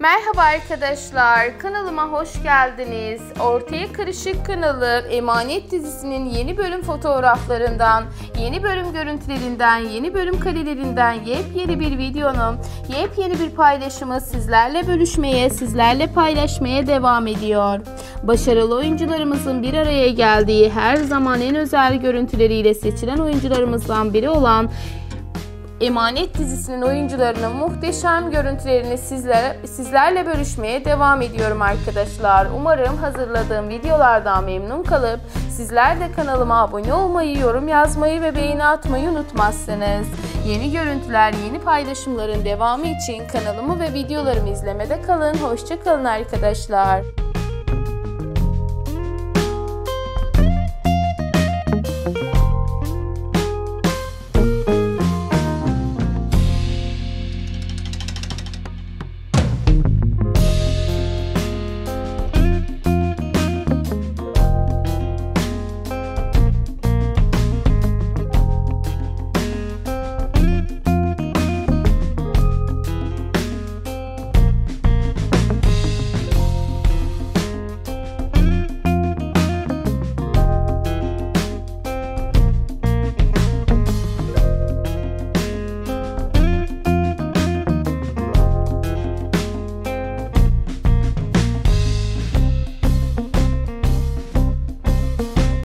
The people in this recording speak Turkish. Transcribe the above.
Merhaba arkadaşlar, kanalıma hoş geldiniz. Ortaya Karışık kanalı Emanet dizisinin yeni bölüm fotoğraflarından, yeni bölüm görüntülerinden, yeni bölüm karelerinden yepyeni bir videonun, yepyeni bir paylaşımı sizlerle bölüşmeye, sizlerle paylaşmaya devam ediyor. Başarılı oyuncularımızın bir araya geldiği, her zaman en özel görüntüleriyle seçilen oyuncularımızdan biri olan Emanet dizisinin oyuncularının muhteşem görüntülerini sizlerle bölüşmeye devam ediyorum arkadaşlar. Umarım hazırladığım videolardan memnun kalıp sizler de kanalıma abone olmayı, yorum yazmayı ve beğeni atmayı unutmazsınız. Yeni görüntüler, yeni paylaşımların devamı için kanalımı ve videolarımı izlemede kalın. Hoşça kalın arkadaşlar.